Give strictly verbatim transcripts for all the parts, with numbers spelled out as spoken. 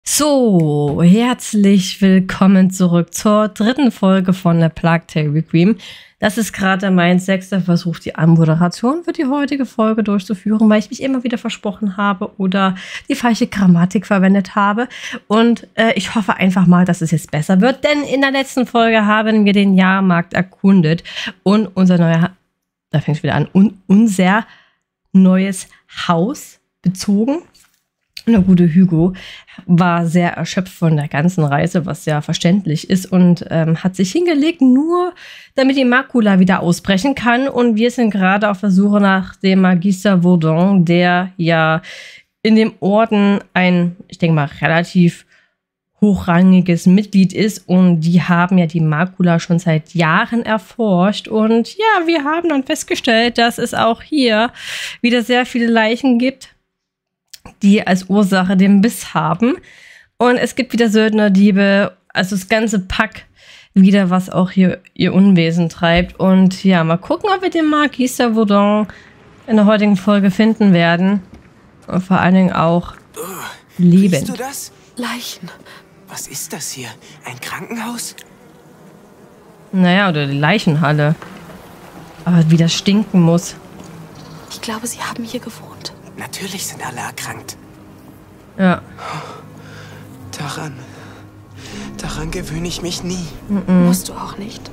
So, herzlich willkommen zurück zur dritten Folge von der Plague Tale Requiem. Das ist gerade mein sechster Versuch, die Anmoderation für die heutige Folge durchzuführen, weil ich mich immer wieder versprochen habe oder die falsche Grammatik verwendet habe. Und äh, ich hoffe einfach mal, dass es jetzt besser wird, denn in der letzten Folge haben wir den Jahrmarkt erkundet und unser neuer, da fängt es wieder an, un, unser neues Haus bezogen. Der gute Hugo war sehr erschöpft von der ganzen Reise, was ja verständlich ist, und ähm, hat sich hingelegt, nur damit die Makula wieder ausbrechen kann. Und wir sind gerade auf der Suche nach dem Magister Vaudin, der ja in dem Orden ein, ich denke mal, relativ hochrangiges Mitglied ist. Und die haben ja die Makula schon seit Jahren erforscht. Und ja, wir haben dann festgestellt, dass es auch hier wieder sehr viele Leichen gibt, die als Ursache den Biss haben. Und es gibt wieder Söldnerdiebe, also das ganze Pack wieder, was auch hier ihr Unwesen treibt. Und ja, mal gucken, ob wir den Magister Vaudin in der heutigen Folge finden werden. Und vor allen Dingen auch leben. Siehst du das? Leichen. Was ist das hier? Ein Krankenhaus? Naja, oder die Leichenhalle. Aber wie das stinken muss. Ich glaube, sie haben hier gewohnt. Natürlich sind alle erkrankt. Ja. Daran... Daran gewöhne ich mich nie. Mhm. Musst du auch nicht.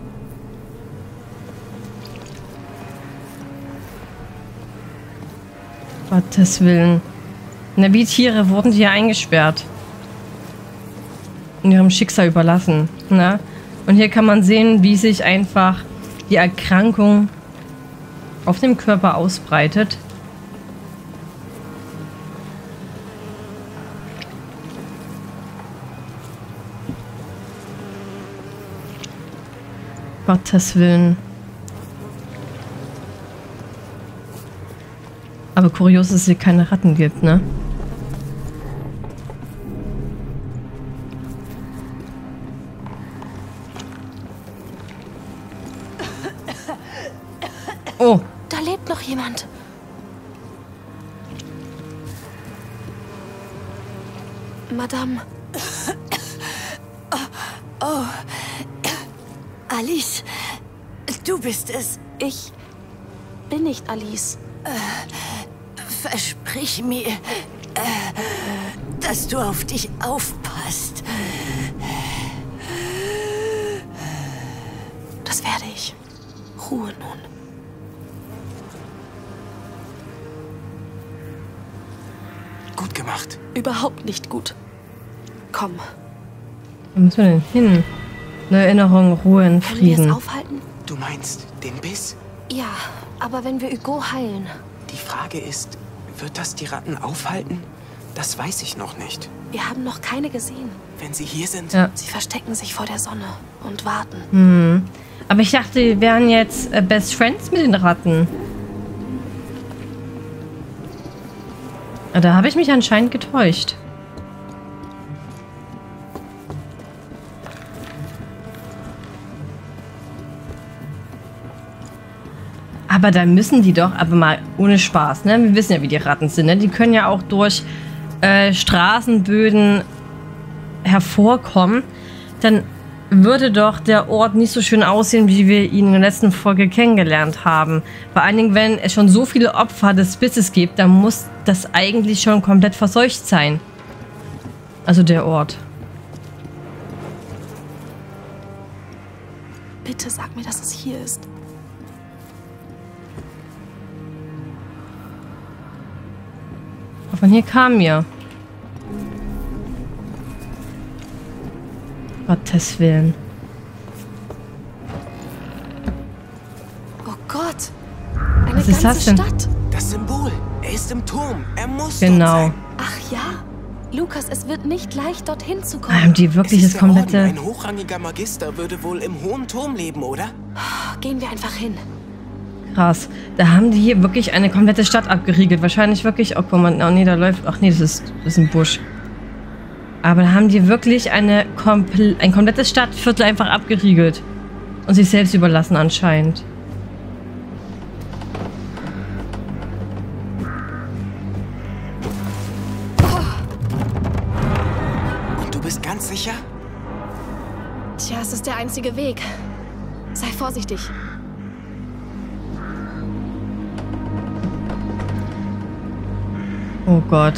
Gottes Willen. Na, wie Tiere wurden die hier eingesperrt. Und ihrem Schicksal überlassen. Ne? Und hier kann man sehen, wie sich einfach die Erkrankung auf dem Körper ausbreitet. Gottes Willen. Aber kurios, dass es hier keine Ratten gibt, ne? Oh. Da lebt noch jemand. Madame. Oh. Alice, du bist es. Ich bin nicht Alice. Äh, versprich mir, äh, dass du auf dich aufpasst. Das werde ich. Ruhe nun. Gut gemacht. Überhaupt nicht gut. Komm. Wo müssen wir denn hin? Eine Erinnerung, Ruhe in Können wir es Frieden. aufhalten? Du meinst den Biss? Ja, aber wenn wir Hugo heilen. Die Frage ist, wird das die Ratten aufhalten? Das weiß ich noch nicht. Wir haben noch keine gesehen. Wenn sie hier sind... Ja. Sie verstecken sich vor der Sonne und warten. Hm. Aber ich dachte, wir wären jetzt äh, Best Friends mit den Ratten. Da habe ich mich anscheinend getäuscht. Aber da müssen die doch, aber mal ohne Spaß, ne? Wir wissen ja, wie die Ratten sind, ne? Die können ja auch durch äh, Straßenböden hervorkommen. Dann würde doch der Ort nicht so schön aussehen, wie wir ihn in der letzten Folge kennengelernt haben. Vor allen Dingen, wenn es schon so viele Opfer des Bisses gibt, dann muss das eigentlich schon komplett verseucht sein. Also der Ort. Bitte sag mir, dass es hier ist. Von hier kam mir. Gottes Willen. Oh Gott. Eine Was ist ganze das denn? Stadt. Das Symbol. Er ist im Turm. Er muss Genau. dort sein. Ach ja. Lukas, es wird nicht leicht, dorthin zu kommen. Haben die wirklich Es das ist der Orden. komplette... Ein hochrangiger Magister würde wohl im hohen Turm leben, oder? Gehen wir einfach hin. Krass. Da haben die hier wirklich eine komplette Stadt abgeriegelt. Wahrscheinlich wirklich... Oh, guck mal. Oh, nee, da läuft... Ach nee, das ist, das ist ein Busch. Aber da haben die wirklich eine kompl ein komplettes Stadtviertel einfach abgeriegelt. Und sich selbst überlassen anscheinend. bist ganz sicher? Tja, es ist der einzige Weg. Sei vorsichtig. Oh Gott.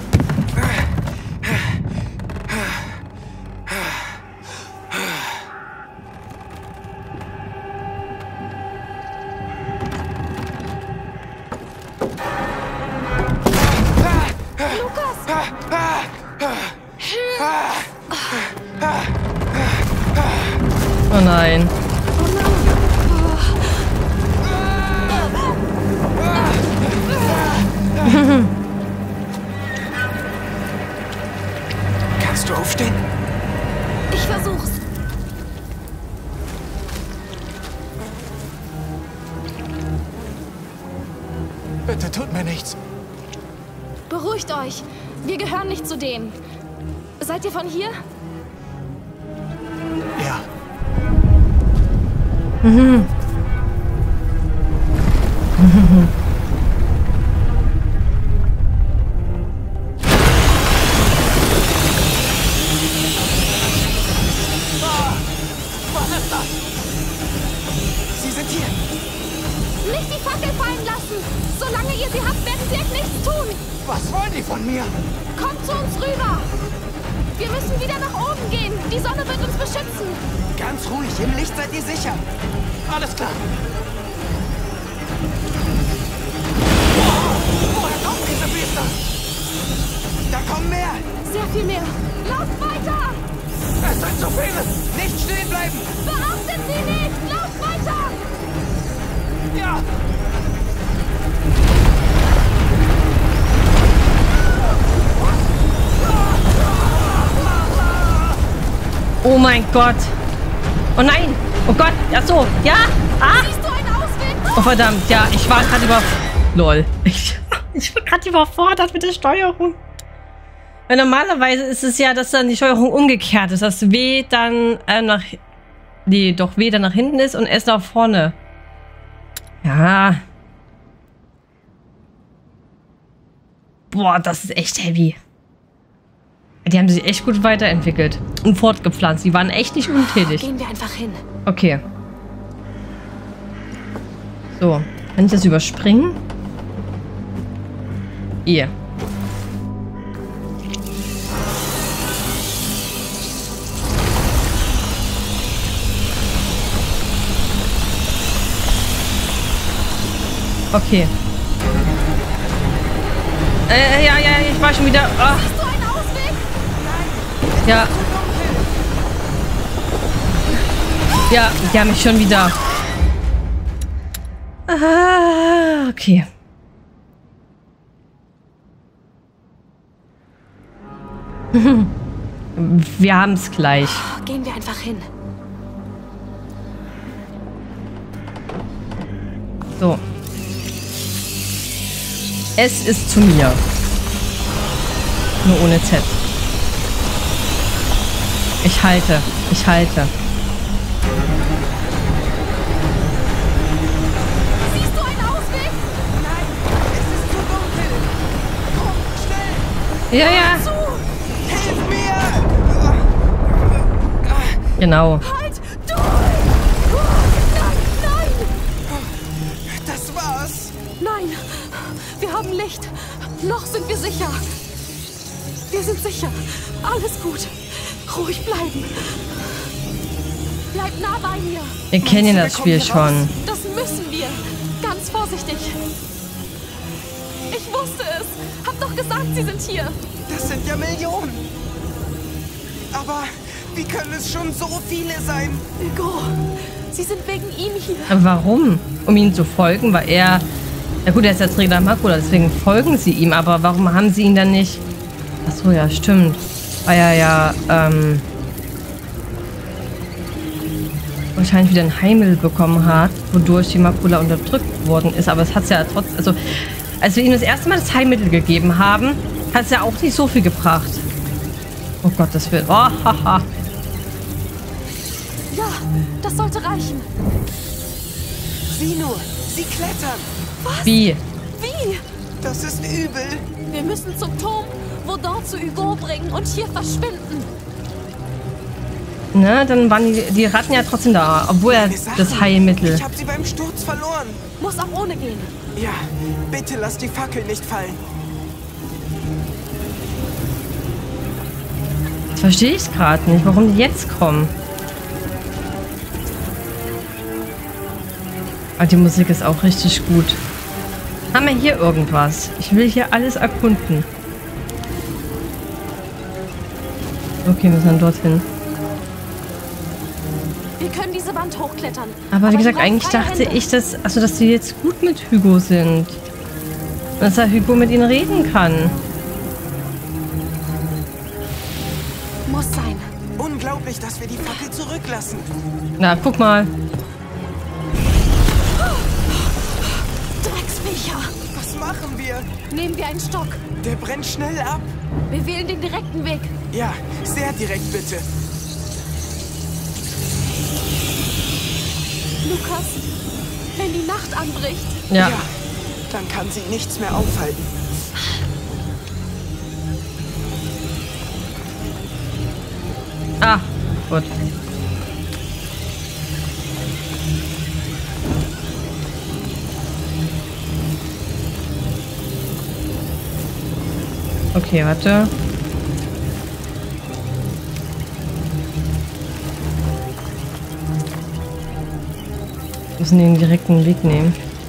Oh nein. Kannst du aufstehen? Ich versuch's. Bitte tut mir nichts. Beruhigt euch. Wir gehören nicht zu denen. Seid ihr von hier? Ja. Mhm. Mhm. Sie sind hier. Nicht die Fackel fallen lassen! Solange ihr sie habt, werden sie euch nichts tun! Was wollen die von mir? Kommt zu uns rüber! Wir müssen wieder nach oben gehen! Die Sonne wird uns beschützen! Ganz ruhig, im Licht seid ihr sicher. Alles klar. Wow, woher kommen diese Biester? Da kommen mehr. Sehr viel mehr! Lauft weiter! Es sind zu viele. Nicht stehen bleiben. Beachtet sie nicht! Lauft weiter! Ja. Oh mein Gott. Oh nein. Oh Gott. Ja so. Ja. Ah. Siehst du einen Ausweg? Oh verdammt. Ja, ich war gerade über... Lol. Ich, ich war gerade überfordert mit der Steuerung. Weil normalerweise ist es ja, dass dann die Steuerung umgekehrt ist. Dass W dann äh, nach... Nee, doch W dann nach hinten ist und S nach vorne. Ja. Boah, das ist echt heavy. Die haben sich echt gut weiterentwickelt und fortgepflanzt. Die waren echt nicht untätig. Gehen wir einfach hin. Okay. So, kann ich das überspringen? Hier. Okay. Äh, ja, ja, ich war schon wieder... Ach. Siehst du einen Ausweg? Ja. Ja, die haben mich schon wieder... Ah, okay. Wir haben es gleich. Gehen wir einfach hin. So. Es ist zu mir. Nur ohne Z. Ich halte. Ich halte. Siehst du einen Ausweg? Nein, es ist zu dunkel. Komm, schnell. Ja, ja. Zu! Hilf mir. Genau. Halt! Du! Oh, nein, nein! Das war's. Nein! Wir haben Licht. Noch sind wir sicher. Wir sind sicher. Alles gut. Ruhig bleiben. Bleib nah bei mir. Wir kennen das Spiel schon. Das müssen wir. Ganz vorsichtig. Ich wusste es. Hab doch gesagt, sie sind hier. Das sind ja Millionen. Aber wie können es schon so viele sein? Hugo, sie sind wegen ihm hier. Aber warum? Um ihm zu folgen, weil er... Ja gut, er ist ja Träger Makula, deswegen folgen sie ihm. Aber warum haben sie ihn dann nicht... Achso, ja, stimmt. Weil er ja, ähm... wahrscheinlich wieder ein Heimel bekommen hat, wodurch die Makula unterdrückt worden ist. Aber es hat es ja trotzdem... Also, als wir ihm das erste Mal das Heilmittel gegeben haben, hat es ja auch nicht so viel gebracht. Oh Gott, das wird... Oh, haha. Ja, das sollte reichen. Sieh nur, sie klettern. Was? Wie? Wie? Das ist übel. Wir müssen zum Turm, wo dort zu Hugo bringen und hier verschwinden. ne, dann waren die, die Ratten ja trotzdem da, obwohl er das Heilmittel... Ich habe sie beim Sturz verloren. Muss auch ohne gehen. Ja, bitte lass die Fackel nicht fallen. Das verstehe ich gerade nicht, warum die jetzt kommen. Aber die Musik ist auch richtig gut. Haben wir hier irgendwas? Ich will hier alles erkunden. Okay, wir müssen dann dorthin. Wir können diese Wand hochklettern. Aber wie gesagt, wir brauchen eigentlich freie dachte Hände. ich, dass, also, dass die jetzt gut mit Hugo sind. Und dass der Hugo mit ihnen reden kann. Muss sein. Unglaublich, dass wir die Fackel zurücklassen. Na, guck mal. Drecksviecher. Was machen wir? Nehmen wir einen Stock. Der brennt schnell ab. Wir wählen den direkten Weg. Ja, sehr direkt bitte. Lukas, wenn die Nacht anbricht. Ja. Ja, dann kann sie nichts mehr aufhalten. Ah, gut. Okay, warte. Wir müssen den direkten Weg nehmen.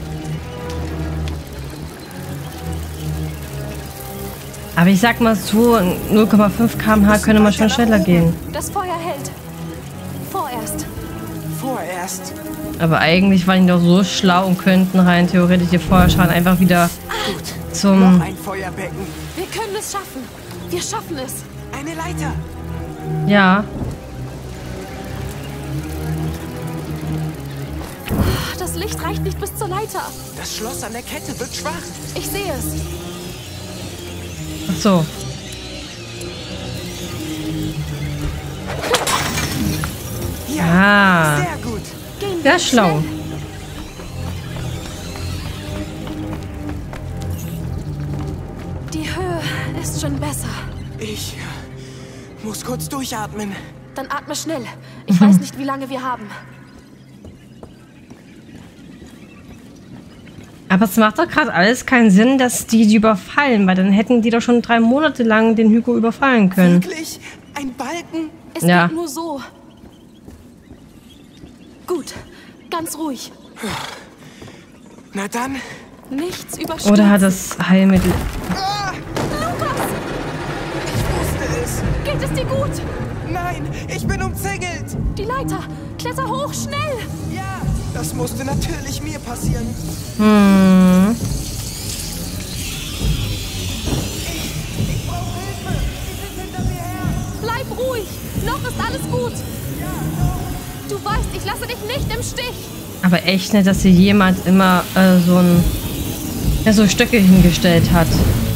Aber ich sag mal so, null Komma fünf Kilometer pro Stunde könnte man schon schneller gehen. Das Feuer hält. Vorerst. Vorerst. Aber eigentlich waren die doch so schlau und könnten rein theoretisch die Feuerschaden einfach wieder Gut. zum... Noch ein Feuerbecken. Wir können es schaffen. Wir schaffen es. Eine Leiter. Ja. Das Licht reicht nicht bis zur Leiter. Das Schloss an der Kette wird schwach. Ich sehe es. Ach so. Ja, Ah. sehr gut. Gehen wir Sehr schlau. schnell. Die Höhe ist schon besser. Ich muss kurz durchatmen. Dann atme schnell. Ich weiß nicht, wie lange wir haben. Aber es macht doch gerade alles keinen Sinn, dass die die überfallen, weil dann hätten die doch schon drei Monate lang den Hugo überfallen können. Wirklich? Ein Balken? Es Ja. geht nur so. Gut, ganz ruhig. Na dann. Nichts überstürzen. Oder hat das Heilmittel... Ah, Lukas, ich wusste es. geht es dir gut? Nein, ich bin umzingelt. Die Leiter, kletter hoch, schnell. Ja, das musste natürlich mir passieren. Hm. Ich brauche Hilfe. Sie sind hinter mir her. Bleib ruhig, noch ist alles gut. Du weißt, ich lasse dich nicht im Stich. Aber echt nicht, dass hier jemand immer äh, so ein... Ja, so Stöcke hingestellt hat.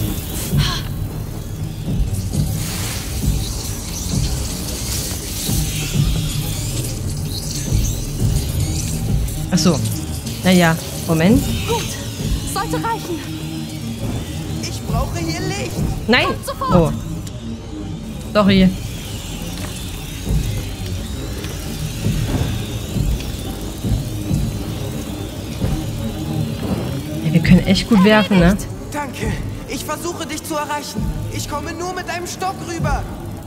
Ach so. Naja, Moment. Gut, sollte reichen. Ich brauche hier Licht. Nein! Kommt sofort. Oh. Sorry. Ja, wir können echt gut werfen, ne? Erledigt. Danke. Ich versuche dich zu erreichen. Ich komme nur mit einem Stock rüber.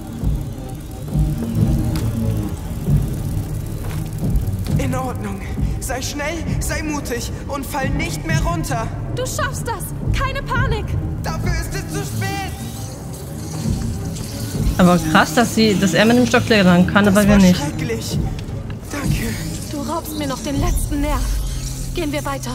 In Ordnung. Sei schnell, sei mutig und fall nicht mehr runter. Du schaffst das. Keine Panik. Dafür ist es zu spät. Aber krass, dass sie, dass er mit dem Stock klettern kann, aber Das wir war nicht. schrecklich. Danke. Du raubst mir noch den letzten Nerv. Gehen wir weiter.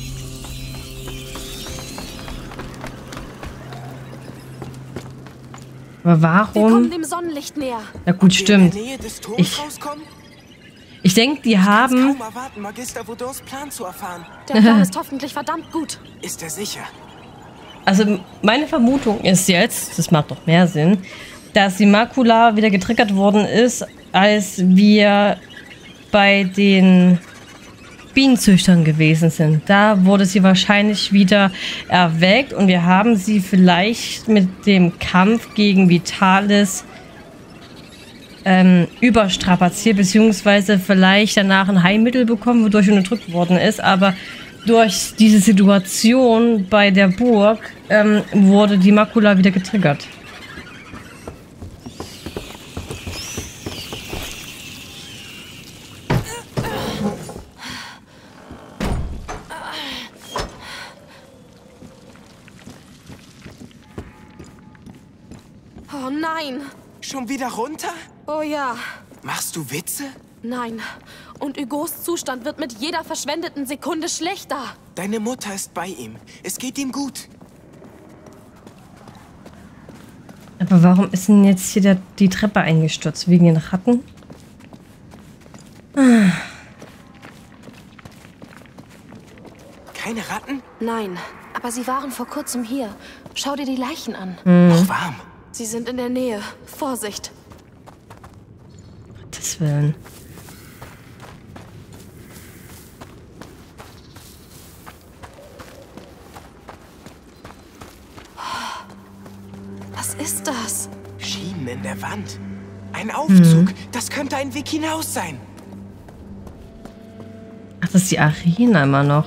Aber Wir kommen warum? dem Sonnenlicht näher. Na gut, stimmt. In der Nähe des Turms Ich- rauskommen? Ich denke, die Kann's haben... kaum erwarten, Magister Voudons Plan zu erfahren. Der Plan ist hoffentlich verdammt gut. Ist er sicher? Also meine Vermutung ist jetzt, das macht doch mehr Sinn, dass die Makula wieder getriggert worden ist, als wir bei den Bienenzüchtern gewesen sind. Da wurde sie wahrscheinlich wieder erweckt und wir haben sie vielleicht mit dem Kampf gegen Vitalis ähm, überstrapaziert, beziehungsweise vielleicht danach ein Heilmittel bekommen, wodurch er unterdrückt worden ist, aber durch diese Situation bei der Burg ähm, wurde die Makula wieder getriggert. Oh nein! Schon wieder runter? Oh ja. Machst du Witze? Nein. Und Hugos Zustand wird mit jeder verschwendeten Sekunde schlechter. Deine Mutter ist bei ihm. Es geht ihm gut. Aber warum ist denn jetzt hier der, die Treppe eingestürzt? Wegen den Ratten? Ah. Keine Ratten? Nein, aber sie waren vor kurzem hier. Schau dir die Leichen an. Hm. Noch warm. Sie sind in der Nähe. Vorsicht. Gottes Willen. Was ist das? Schienen in der Wand. Ein Aufzug. Hm. Das könnte ein Weg hinaus sein. Ach, das ist die Arena immer noch.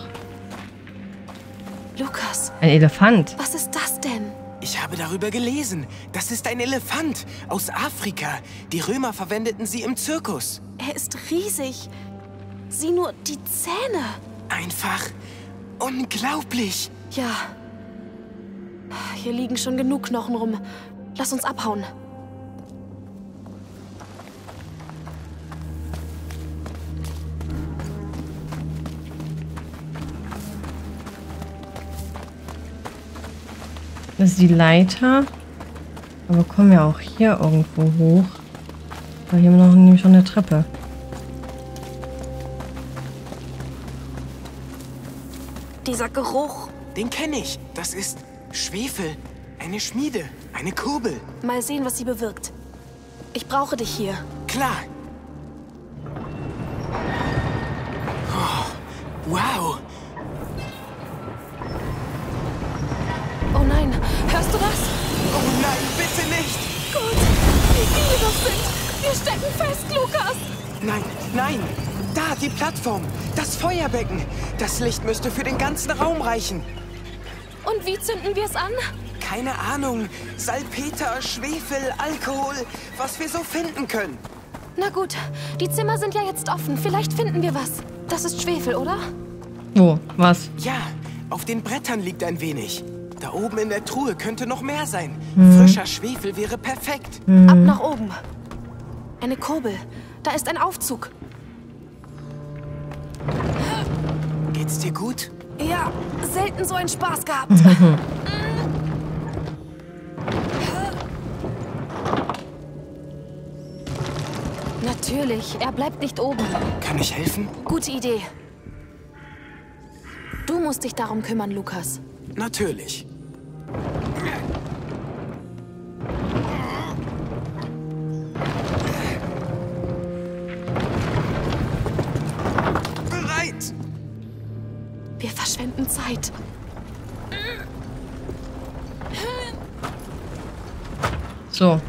Lukas, Ein Elefant. was ist das denn? Ich habe darüber gelesen. Das ist ein Elefant aus Afrika. Die Römer verwendeten sie im Zirkus. Er ist riesig. Sieh nur die Zähne. Einfach unglaublich. Ja. Hier liegen schon genug Knochen rum. Lass uns abhauen. Das ist die Leiter. Aber kommen wir auch hier irgendwo hoch. Aber hier haben wir noch nämlich schon eine Treppe. Dieser Geruch. Den kenne ich. Das ist Schwefel. Eine Schmiede. Eine Kurbel. Mal sehen, was sie bewirkt. Ich brauche dich hier. Klar. Oh, wow. Oh nein, hörst du das? Oh nein, bitte nicht. Gut, wie viele das sind. Wir stecken fest, Lukas. Nein, nein. Da, die Plattform. Das Feuerbecken. Das Licht müsste für den ganzen Raum reichen. Und wie zünden wir es an? Keine Ahnung. Salpeter, Schwefel, Alkohol. Was wir so finden können. Na gut, die Zimmer sind ja jetzt offen. Vielleicht finden wir was. Das ist Schwefel, oder? Wo? Was? Ja, auf den Brettern liegt ein wenig. Da oben in der Truhe könnte noch mehr sein. Mhm. Frischer Schwefel wäre perfekt. Ab nach oben. Eine Kurbel. Da ist ein Aufzug. Geht's dir gut? Ja, selten so einen Spaß gehabt. Natürlich, er bleibt nicht oben. Kann ich helfen? Gute Idee. Du musst dich darum kümmern, Lukas. Natürlich. Bereit! Wir verschwenden Zeit. So.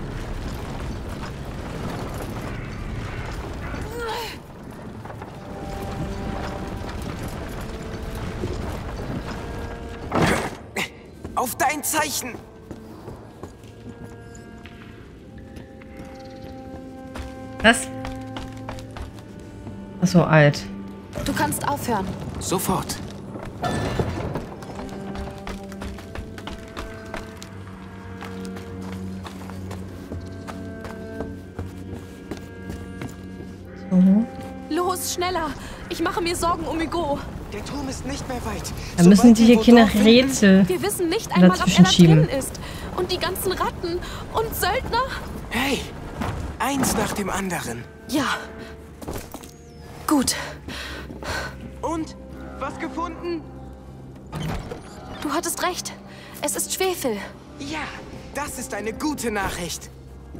Auf dein Zeichen! Was? Ach so, alt. Du kannst aufhören. Sofort. Mhm. Los, schneller. Ich mache mir Sorgen um Hugo. Der Turm ist nicht mehr weit. Da müssen Sobald die wir hier keine Rodolphe finden- Rätsel Wir wissen nicht einmal, ob er dazwischen da schieben. drin ist. Und die ganzen Ratten und Söldner. Hey, eins nach dem anderen. Ja. Gut. Und? Was gefunden? Du hattest recht. Es ist Schwefel. Ja, das ist eine gute Nachricht.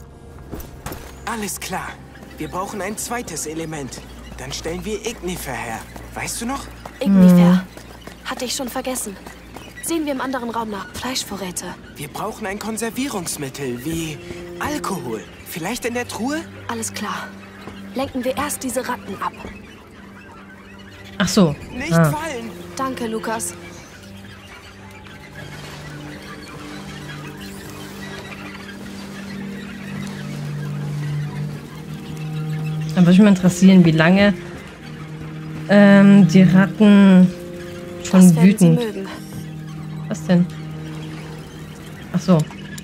Alles klar. Wir brauchen ein zweites Element. Dann stellen wir Ignifer her. Weißt du noch? Ignifer. Hatte ich schon vergessen. Sehen wir im anderen Raum nach. Fleischvorräte. Wir brauchen ein Konservierungsmittel wie Alkohol. Vielleicht in der Truhe? Alles klar. Lenken wir erst diese Ratten ab. Ach so. Nicht Ah. fallen! Danke, Lukas. Dann würde mich mal interessieren, wie lange ähm, die Ratten schon Das werden sie wütend. mögen. Was denn? Ach so.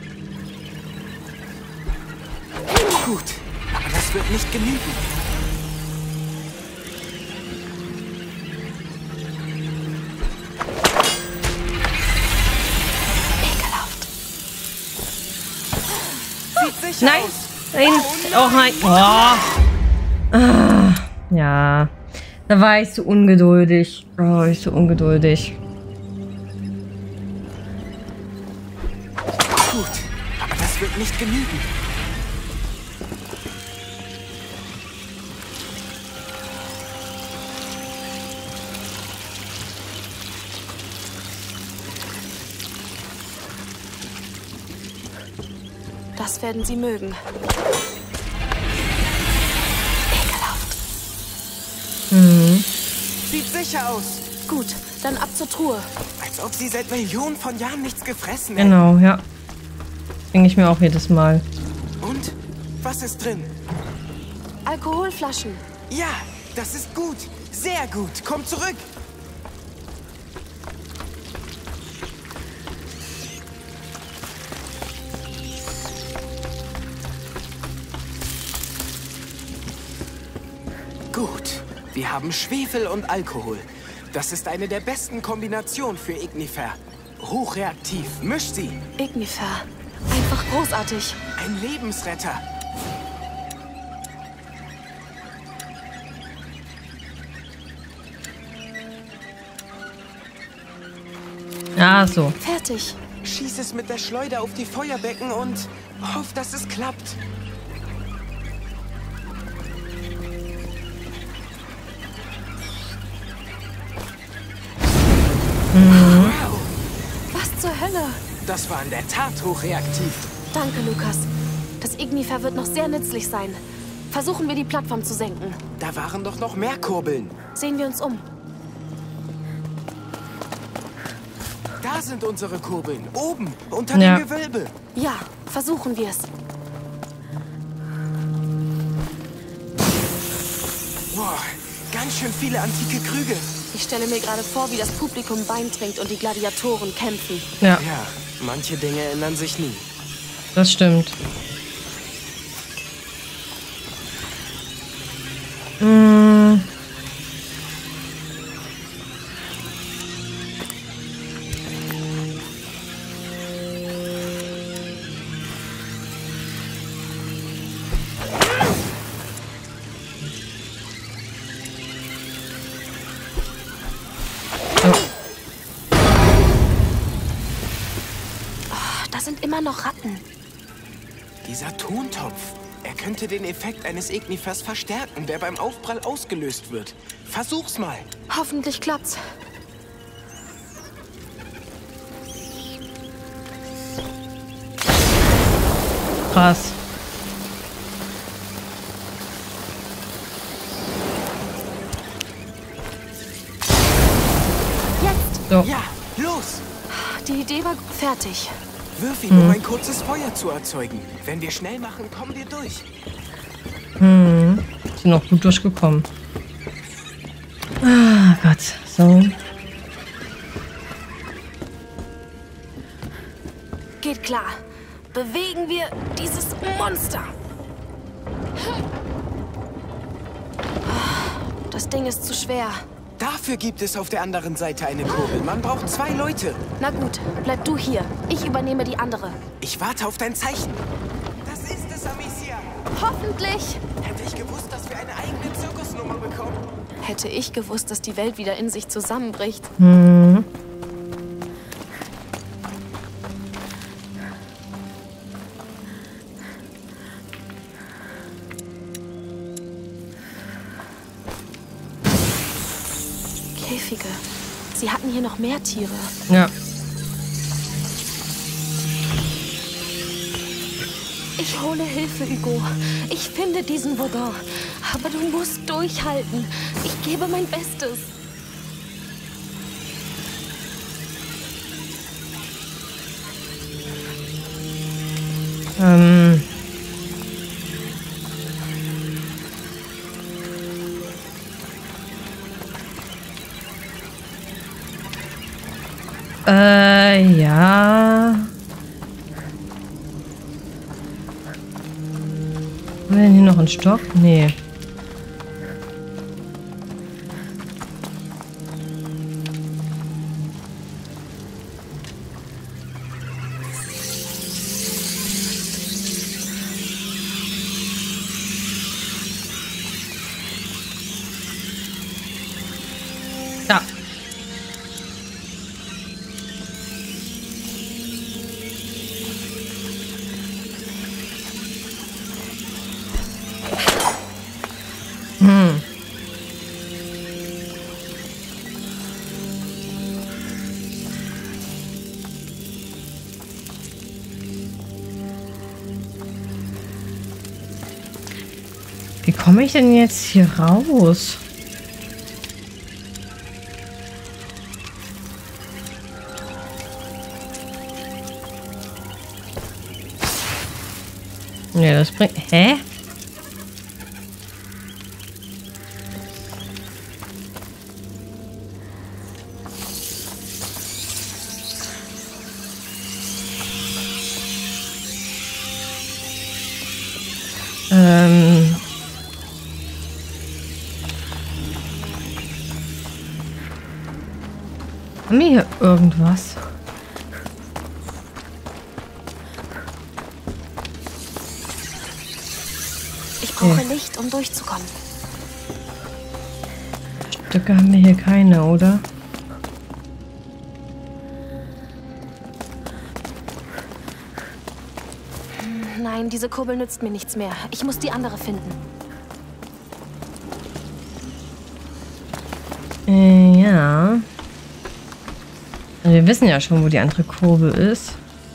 Gut, aber das wird nicht genügen. Ekelhaft. Sieht sicher Nein! aus. Nein! Oh nein! Oh. Ah, ja. Da war ich so ungeduldig. Oh, ich so ungeduldig. Gut, aber das wird nicht genügen. Das werden sie mögen. Ekelhaft. Mhm. Sieht sicher aus. Gut, dann ab zur Truhe. Als ob sie seit Millionen von Jahren nichts gefressen hätten. Genau, ja. Denke ich mir auch jedes Mal. Und? Was ist drin? Alkoholflaschen. Ja, das ist gut. Sehr gut. Komm zurück. Gut. Wir haben Schwefel und Alkohol. Das ist eine der besten Kombinationen für Ignifer. Hochreaktiv. Misch sie. Ignifer. Einfach großartig. Ein Lebensretter. Ah, so. Fertig. Schieß es mit der Schleuder auf die Feuerbecken und hoff, dass es klappt. Wow, Was zur Hölle? das war in der Tat hochreaktiv. Danke, Lukas. Das Ignifer wird noch sehr nützlich sein. Versuchen wir, die Plattform zu senken. Da waren doch noch mehr Kurbeln. Sehen wir uns um. Da sind unsere Kurbeln. Oben, unter Ja. dem Gewölbe. Ja, versuchen wir es. Boah, ganz schön viele antike Krüge. Ich stelle mir gerade vor, wie das Publikum Wein trinkt und die Gladiatoren kämpfen. Ja, Ja, manche Dinge ändern sich nie. das stimmt. Mm. Da sind immer noch Ratten. Dieser Tontopf. Er könnte den Effekt eines Ignifers verstärken, der beim Aufprall ausgelöst wird. Versuch's mal. Hoffentlich klappt's. Krass. Jetzt! So. Ja, los! Die Idee war fertig. Wirf ihn, um ein kurzes Feuer zu erzeugen. Wenn wir schnell machen, kommen wir durch. Hm. Sind noch gut durchgekommen. Ah Gott. So. Geht klar. Bewegen wir dieses Monster. Das Ding ist zu schwer. Dafür gibt es auf der anderen Seite eine Kurbel. Man braucht zwei Leute. Na gut, bleib du hier. Ich übernehme die andere. Ich warte auf dein Zeichen. Das ist es, Amicia. Hoffentlich. Hätte ich gewusst, dass wir eine eigene Zirkusnummer bekommen. Hätte ich gewusst, dass die Welt wieder in sich zusammenbricht. Hm. Käfige. Sie hatten hier noch mehr Tiere. Ja. Ich hole Hilfe, Hugo. Ich finde diesen Vaudin. Aber du musst durchhalten. Ich gebe mein Bestes. Ähm... Äh, ja. Haben wir denn hier noch einen Stock? Nee. Da. Hm. Wie komme ich denn jetzt hier raus? Ja, das bringt... Hä? Ähm... Haben wir hier irgendwas? Ich brauche Licht, um durchzukommen. Stücke haben wir hier keine, oder? Nein, diese Kurbel nützt mir nichts mehr. Ich muss die andere finden. Äh, ja. Also wir wissen ja schon, wo die andere Kurbel ist.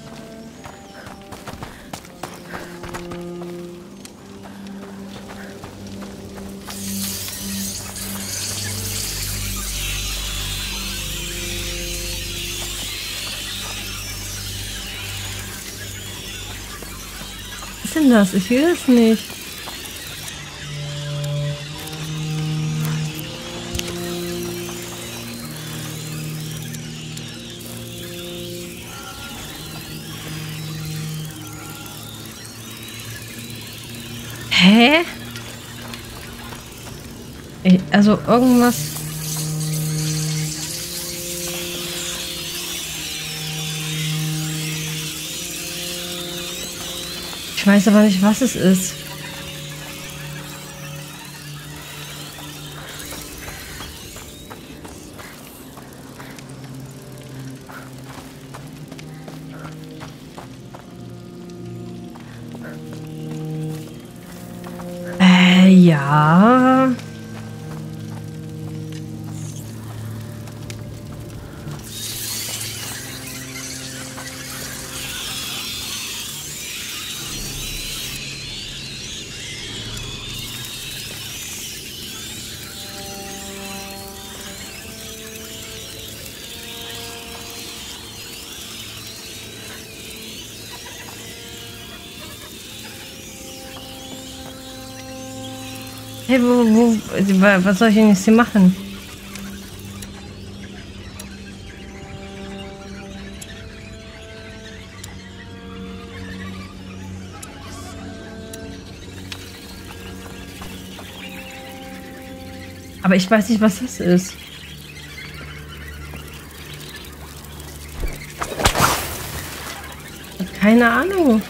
Was ist denn das? Ich will das nicht. Hä? Ich, also irgendwas... Ich weiß aber nicht, was es ist. Äh, ja. Hey, wo, wo, was soll ich denn jetzt hier machen? Aber ich weiß nicht, was das ist. Ich hab keine Ahnung.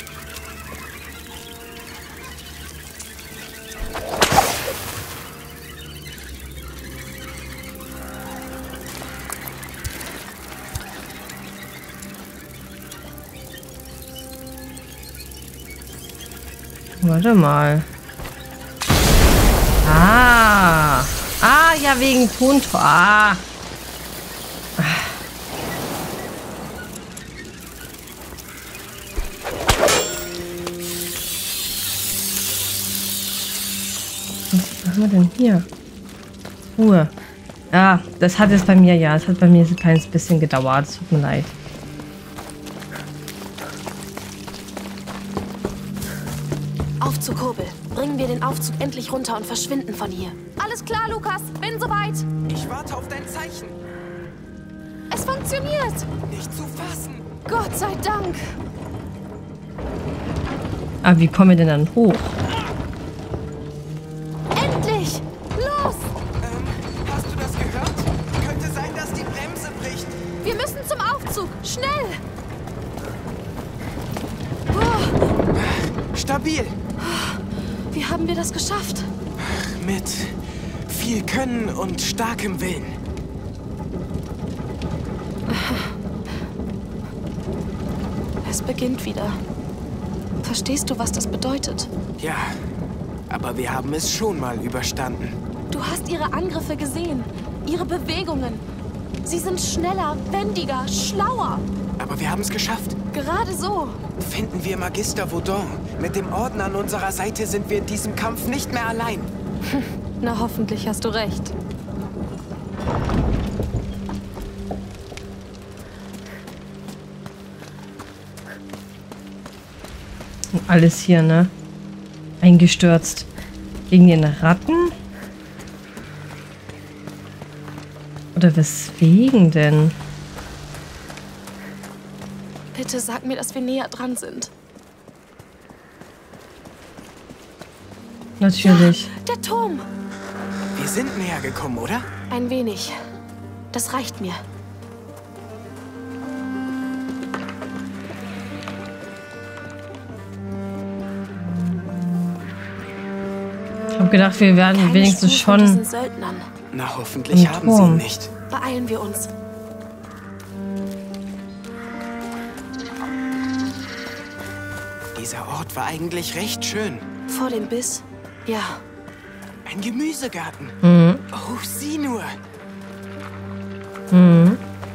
Warte mal. Ah. Ah, ja, wegen Tontor. Ah. Was haben wir denn hier? Ruhe. Ja, das hat jetzt bei mir, ja, das hat bei mir ein kleines bisschen gedauert. Es tut mir leid. Aufzug, Kurbel. Bringen wir den Aufzug endlich runter und verschwinden von hier. Alles klar, Lukas. Bin soweit. Ich warte auf dein Zeichen. Es funktioniert. Nicht zu fassen. Gott sei Dank. Aber wie kommen wir denn dann hoch? Endlich. Los. Ähm, hast du das gehört? Könnte sein, dass die Bremse bricht. Wir müssen zum Aufzug. Schnell. Oh. Stabil. Wie haben wir das geschafft? Mit viel Können und starkem Willen. Es beginnt wieder. Verstehst du, was das bedeutet? Ja, aber wir haben es schon mal überstanden. Du hast ihre Angriffe gesehen. Ihre Bewegungen. Sie sind schneller, wendiger, schlauer. Aber wir haben es geschafft. Gerade so. Finden wir Magister Vaudin. Mit dem Orden an unserer Seite sind wir in diesem Kampf nicht mehr allein. Na, hoffentlich hast du recht. Alles hier, ne? Eingestürzt. Wegen den Ratten? Oder weswegen denn? Bitte sag mir, dass wir näher dran sind. Natürlich. Ja, der Turm. Wir sind näher gekommen, oder? Ein wenig. Das reicht mir. Ich habe gedacht, wir werden Keine wenigstens Spur von schon... diesen Söldnern. Na, hoffentlich Ein haben sie Turm. ihn nicht. Beeilen wir uns. Dieser Ort war eigentlich recht schön. Vor dem Biss? Ja. Ein Gemüsegarten. Mhm. Oh, sieh nur. Mhm.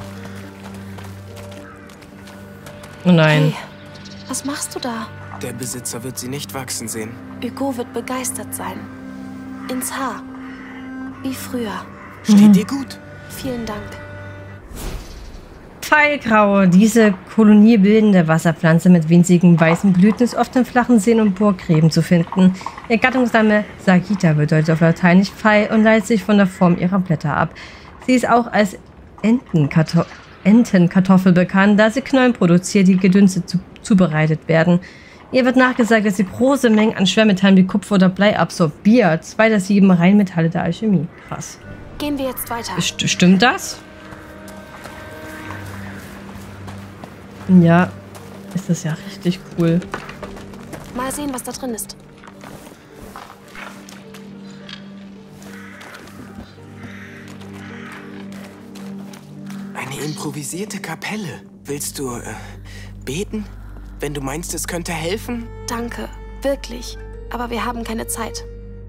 Oh nein. Hey, was machst du da? Der Besitzer wird sie nicht wachsen sehen. Hugo wird begeistert sein. Ins Haar. Wie früher. Steht dir gut. Vielen Dank. Pfeilgraue. Diese koloniebildende Wasserpflanze mit winzigen weißen Blüten ist oft in flachen Seen und Burggräben zu finden. Ihr Gattungsname Sagita bedeutet auf Lateinisch Pfeil und leitet sich von der Form ihrer Blätter ab. Sie ist auch als Entenkarto- Entenkartoffel bekannt, da sie Knollen produziert, die gedünstet zu zubereitet werden. Ihr wird nachgesagt, dass sie große Mengen an Schwermetallen wie Kupfer oder Blei absorbiert. Zwei der sieben Reinmetalle der Alchemie. Krass. Gehen wir jetzt weiter. St- Stimmt das? Ja, ist das ja richtig cool. Mal sehen, was da drin ist. Eine improvisierte Kapelle. Willst du äh, beten? Wenn du meinst, es könnte helfen? Danke. Wirklich. Aber wir haben keine Zeit.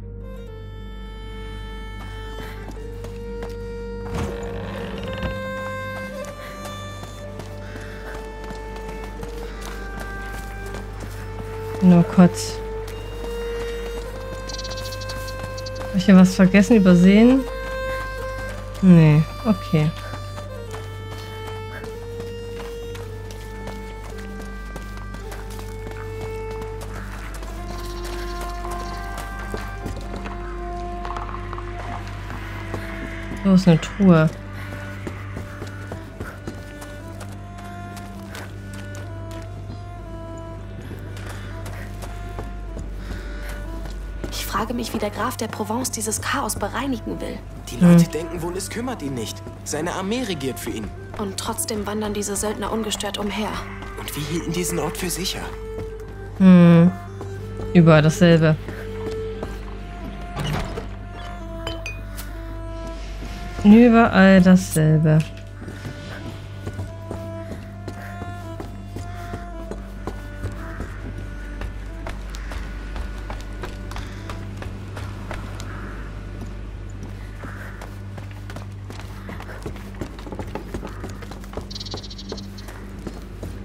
Nur kurz. Habe ich hier was vergessen, übersehen? Nee, okay. So ist eine Truhe. Ich frage mich, wie der Graf der Provence dieses Chaos bereinigen will. Die Leute hm. denken wohl, es kümmert ihn nicht. Seine Armee regiert für ihn. Und trotzdem wandern diese Söldner ungestört umher. Und wir hielten diesen Ort für sicher. Hm. Überall dasselbe. Überall dasselbe.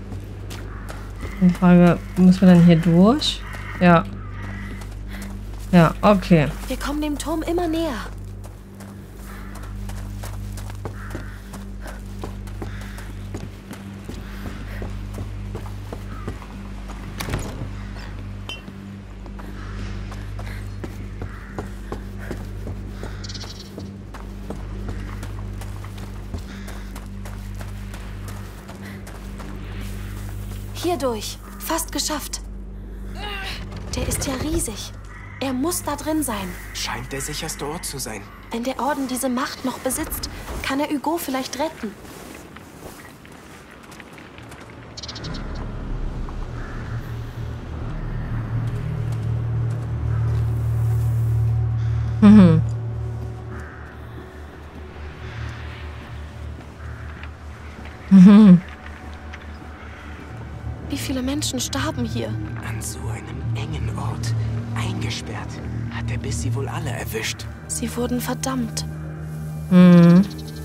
Die Frage, muss man dann hier durch? Ja. Ja, okay. Wir kommen dem Turm immer näher. Hier durch. Fast geschafft. Der ist ja riesig. Er muss da drin sein. Scheint der sicherste Ort zu sein. Wenn der Orden diese Macht noch besitzt, kann er Hugo vielleicht retten. Mhm. Mhm. Wie viele Menschen starben hier? An so einem engen Ort, eingesperrt, hat der Biss sie wohl alle erwischt. Sie wurden verdammt. Mhm.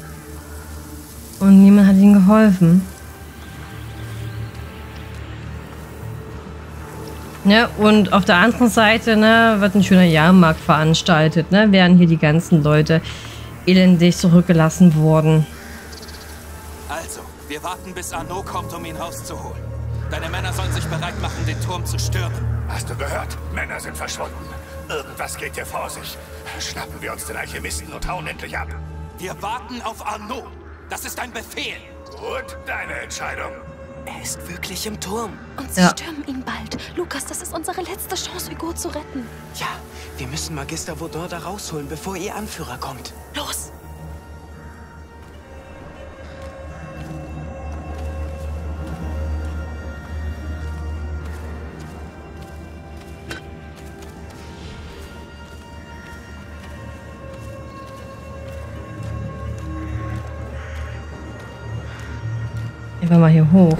Und niemand hat ihnen geholfen. Ja, und auf der anderen Seite, ne, wird ein schöner Jahrmarkt veranstaltet, ne, während hier die ganzen Leute elendig zurückgelassen wurden. Also, wir warten, bis Arnaud kommt, um ihn rauszuholen. Deine Männer sollen sich bereit machen, den Turm zu stürmen. Hast du gehört? Männer sind verschwunden. Irgendwas geht hier vor sich. Schnappen wir uns den Alchemisten und hauen endlich ab. Wir warten auf Arnaud. Das ist ein Befehl. Gut, deine Entscheidung. Er ist wirklich im Turm. Und sie Ja. stürmen ihn bald. Lukas, das ist unsere letzte Chance, Hugo zu retten. Ja, wir müssen Magister Vaudin da rausholen, bevor ihr Anführer kommt. Los! Gehen wir mal hier hoch.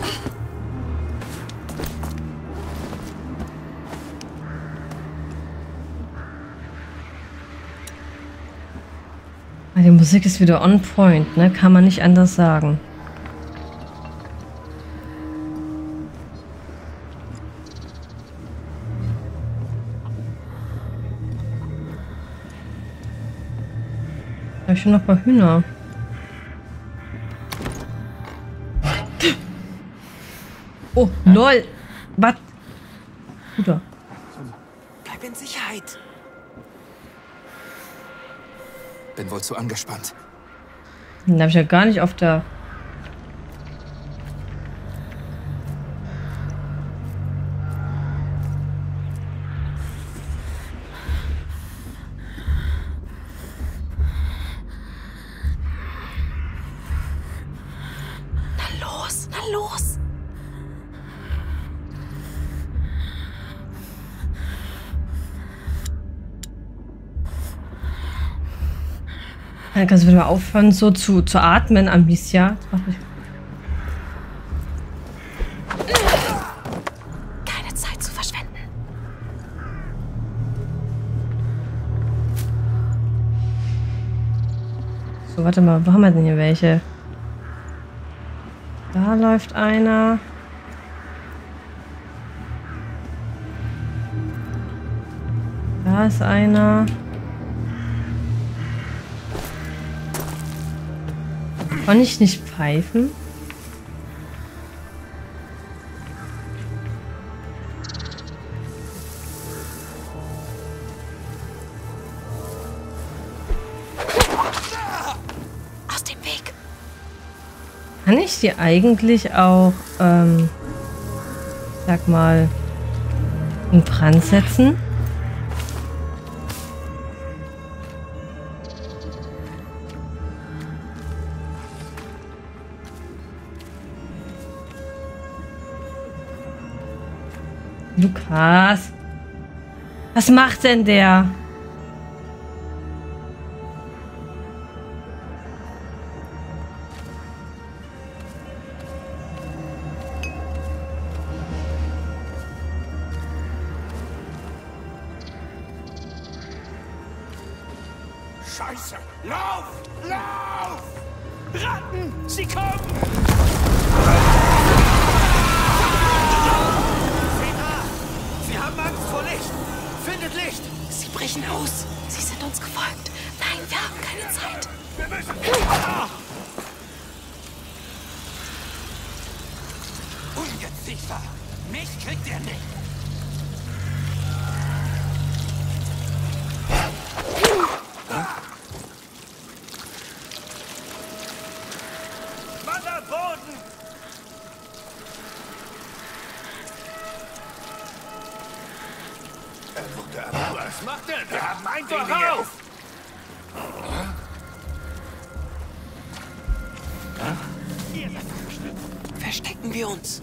Die Musik ist wieder on point, ne? Kann man nicht anders sagen. Da hab ich schon noch ein paar Hühner. Oh, lol. Was? Guter. Bleib in Sicherheit. Bin wohl zu angespannt. Den habe ich ja gar nicht auf der... Na los, na los! Dann kannst du wieder mal aufhören, so zu, zu atmen, Amicia. Das macht mich... Keine Zeit zu verschwenden. So, warte mal, wo haben wir denn hier welche? Da läuft einer. Da ist einer. Kann ich nicht pfeifen? Aus dem Weg. Kann ich die eigentlich auch, ähm, sag mal, in Brand setzen? Lukas, was macht denn der? Scheiße! Lauf! Lauf! Ratten! Sie kommen! Sie haben Angst vor Licht! Findet Licht! Sie brechen aus. Sie sind uns gefolgt. Nein, wir haben keine Zeit. Wir müssen... Ungeziefer! Mich kriegt ihr nicht! Mann am Boden! Er wurde ab. Was macht er? Wir haben einfach auf! Verstecken wir uns.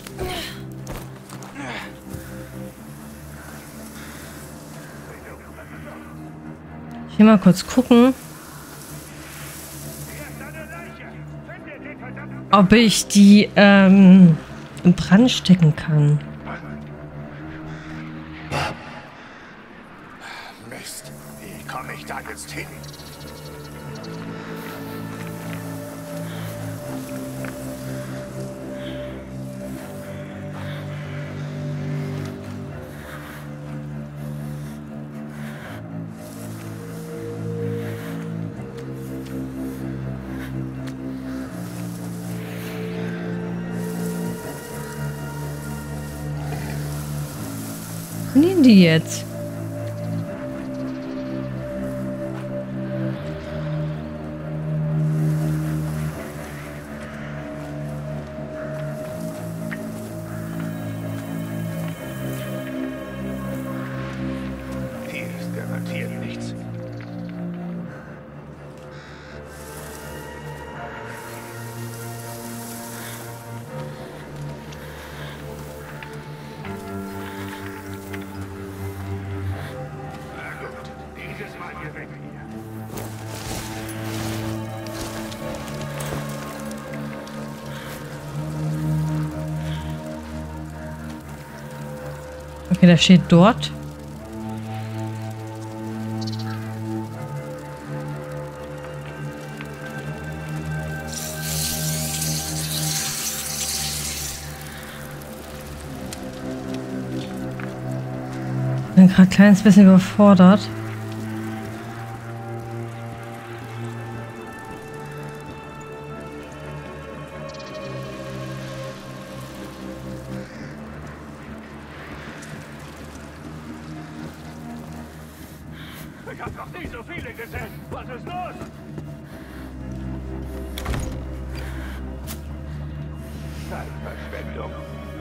Ich will mal kurz gucken, ob ich die ähm, in Brand stecken kann. Mist, wie komme ich da jetzt hin? Wo sind die jetzt? Hier ist garantiert nichts. Na gut, dieses Mal hier weg hier. Okay, der steht dort. Ich bin gerade ein kleines bisschen überfordert. Ich hab noch nie so viele gesehen. Was ist los? Zeitverschwendung.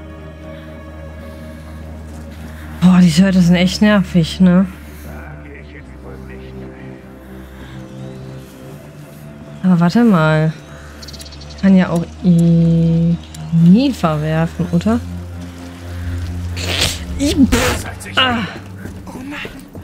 Boah, die Leute sind echt nervig, ne? Da gehe ich jetzt wohl nicht. Aber warte mal. Kann ja auch nie verwerfen, oder? Ich, Seid sicher. ah. Oh nein.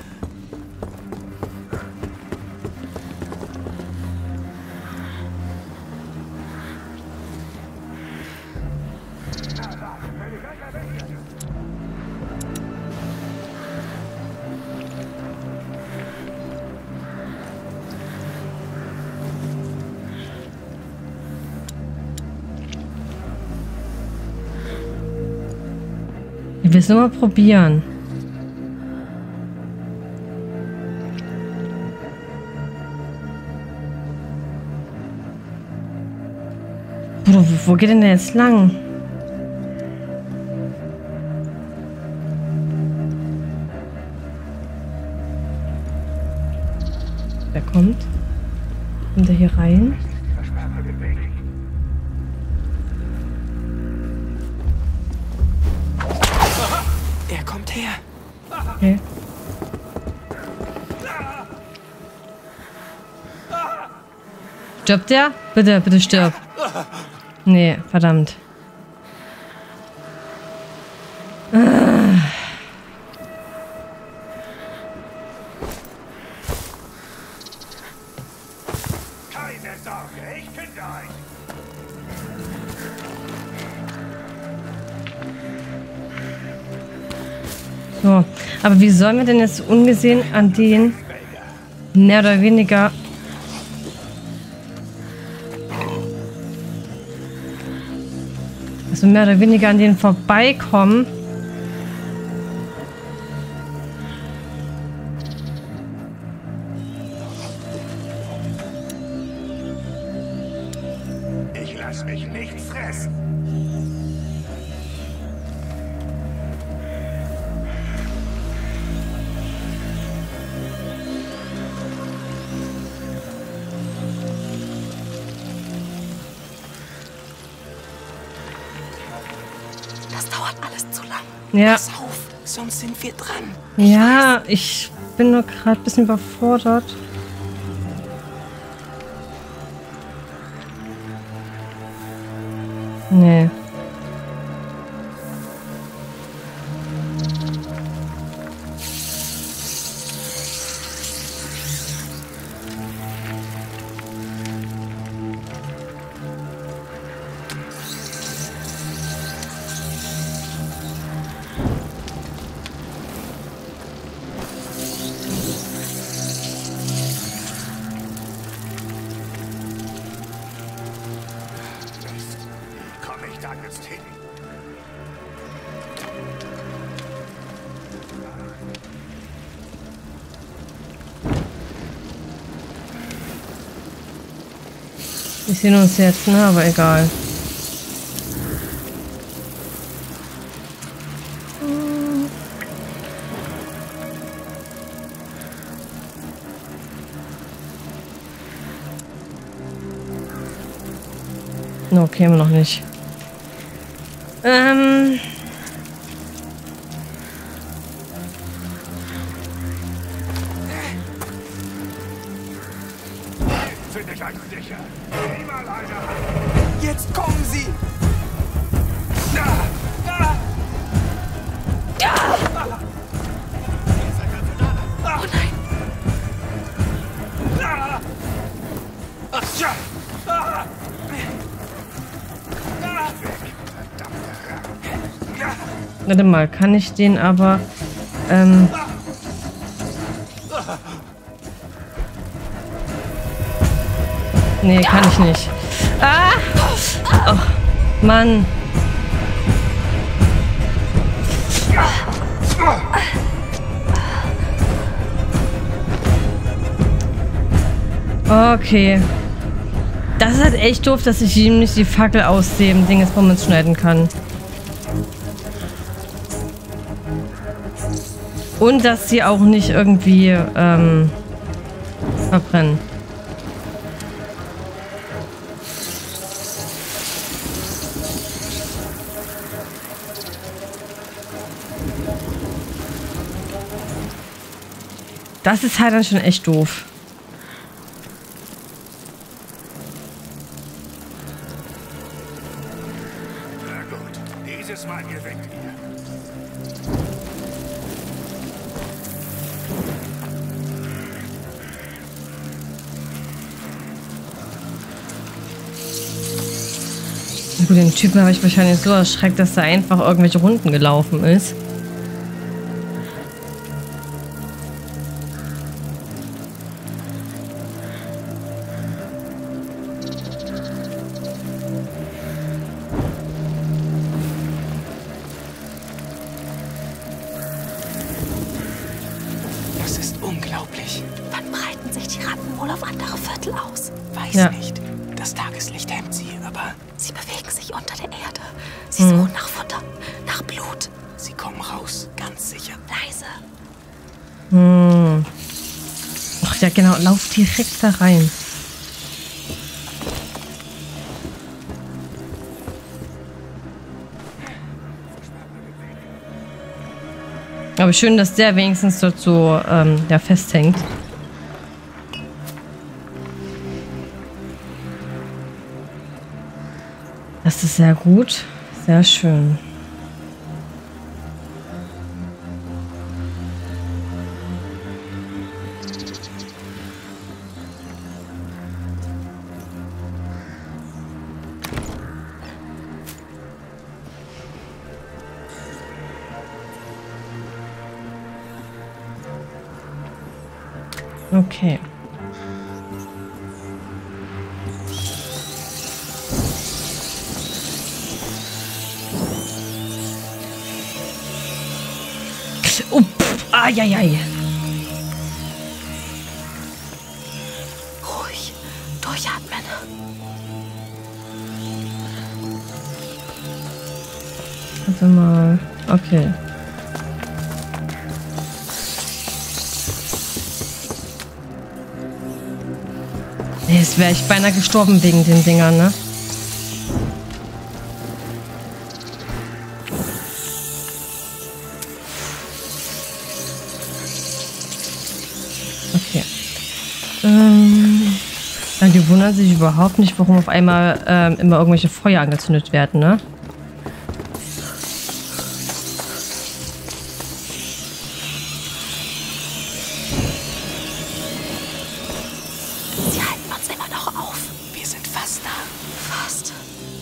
Ich will es nur mal probieren. Bruder, wo, wo geht denn der jetzt lang? Der kommt. Kommt er hier rein? Versperre den Weg. Er kommt her. Okay. Stirbt der? Bitte, bitte stirb. Nee, verdammt. Keine Sorge, ich finde euch. So, aber wie sollen wir denn jetzt ungesehen an den mehr oder weniger also mehr oder weniger an denen vorbeikommen? wirst mich nicht fressen. Das dauert alles zu lang. Ja. Pass auf, sonst sind wir dran. Ja, ich bin nur gerade ein bisschen überfordert. Nee. Wir sehen uns jetzt, ne? Aber egal. No, okay, immer noch nicht. Ähm... Finde ich einen sicher. Sieh mal eine an. Jetzt kommen sie! Da! Da! Oh nein! Da! Ach, tja! Ah! Warte mal, kann ich den aber... Ähm... Nee, kann ich nicht. Ah! Oh, Mann. Okay. Das ist halt echt doof, dass ich ihm nicht die Fackel aus dem Dingesbummens schneiden kann. Und dass sie auch nicht irgendwie ähm, verbrennen. Das ist halt dann schon echt doof. Na gut, dieses Mal gewinnt ihr. Gut, den Typen habe ich wahrscheinlich so erschreckt, dass er einfach irgendwelche Runden gelaufen ist. Das ist unglaublich. Wann breiten sich die Ratten wohl auf andere Viertel aus? Weiß Ja. nicht. Das Tageslicht hemmt sie, aber Sie bewegen sich unter der Erde. Sie suchen nach Futter, nach Blut. sie kommen raus. Ganz sicher. Leise. Hm. Ach ja, genau. Lauf direkt da rein. Aber schön, dass der wenigstens dort so ähm, ja, festhängt. Das ist sehr gut. Sehr schön. Okay. Oh, pff, ai, ai, ai. Ruhig. Durchatmen. Warte mal. Okay. Jetzt wäre ich beinahe gestorben wegen den Dingern, ne? Okay. Ähm, die wundern sich überhaupt nicht, warum auf einmal ähm, immer irgendwelche Feuer angezündet werden, ne? Sie halten uns immer noch auf. Wir sind fast da. Fast.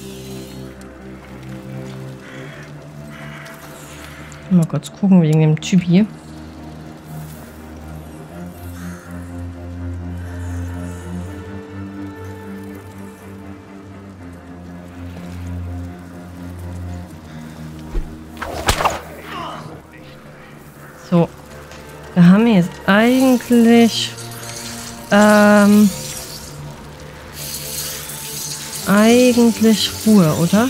Mal kurz gucken wegen dem Typi. So. Wir haben jetzt eigentlich ähm, eigentlich Ruhe, oder?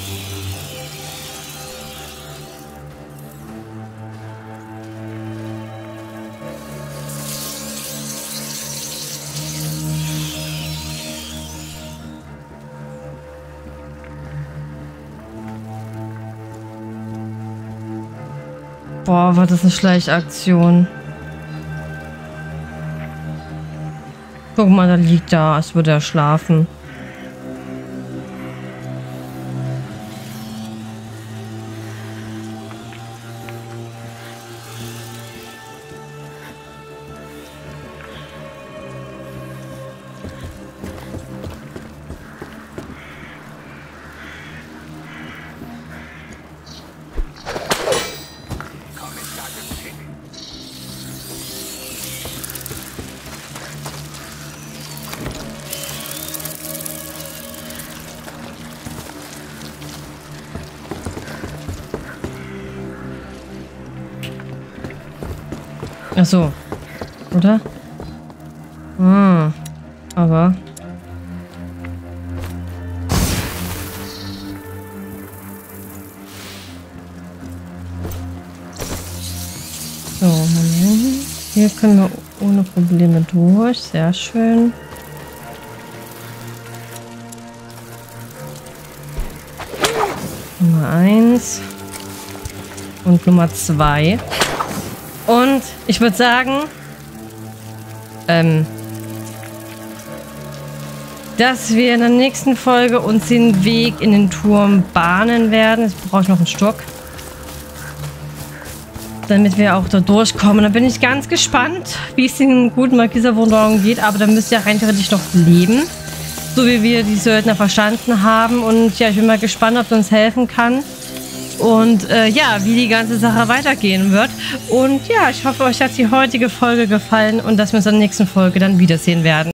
Boah, war das eine Schleichaktion. Guck mal, da liegt er, als würde er schlafen. Ach so. Oder? Ah. Aber. So, Moment. Hier können wir ohne Probleme durch. Sehr schön. Nummer eins. Und Nummer zwei. Und ich würde sagen, ähm, dass wir in der nächsten Folge uns den Weg in den Turm bahnen werden. Jetzt brauche ich noch einen Stock. Damit wir auch da durchkommen. Da bin ich ganz gespannt, wie es den guten Marquis Wunderung geht. Aber da müsst ihr rein theoretisch noch leben. So wie wir die Söldner verstanden haben. Und ja, ich bin mal gespannt, ob du uns helfen kann. Und äh, ja, wie die ganze Sache weitergehen wird. Und ja, ich hoffe, euch hat die heutige Folge gefallen und dass wir uns in der nächsten Folge dann wiedersehen werden.